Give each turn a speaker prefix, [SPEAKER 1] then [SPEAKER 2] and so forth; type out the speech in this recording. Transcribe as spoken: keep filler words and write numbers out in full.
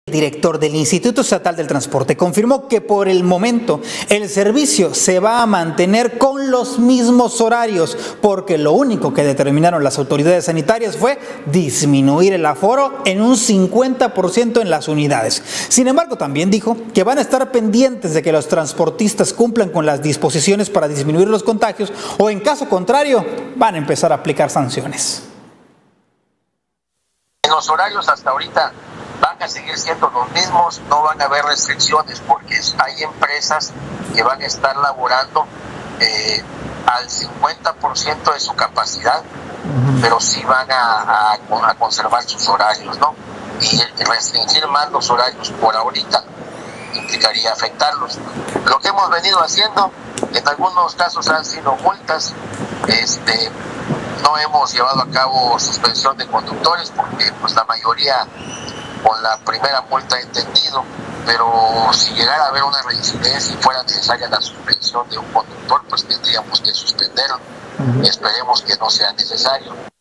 [SPEAKER 1] El director del Instituto Estatal del Transporte confirmó que por el momento el servicio se va a mantener con los mismos horarios, porque lo único que determinaron las autoridades sanitarias fue disminuir el aforo en un cincuenta por ciento en las unidades. Sin embargo, también dijo que van a estar pendientes de que los transportistas cumplan con las disposiciones para disminuir los contagios o, en caso contrario, van a empezar a aplicar sanciones.
[SPEAKER 2] En los horarios hasta ahorita van a seguir siendo los mismos, no van a haber restricciones porque hay empresas que van a estar laborando eh, al cincuenta por ciento de su capacidad, uh-huh. pero sí van a, a, a conservar sus horarios, ¿no? Y restringir más los horarios por ahorita implicaría afectarlos. Lo que hemos venido haciendo, en algunos casos han sido multas, este, no hemos llevado a cabo suspensión de conductores porque pues la mayoría con la primera multa he entendido, pero si llegara a haber una reincidencia y fuera necesaria la suspensión de un conductor, pues tendríamos que suspenderlo. Uh-huh. Esperemos que no sea necesario.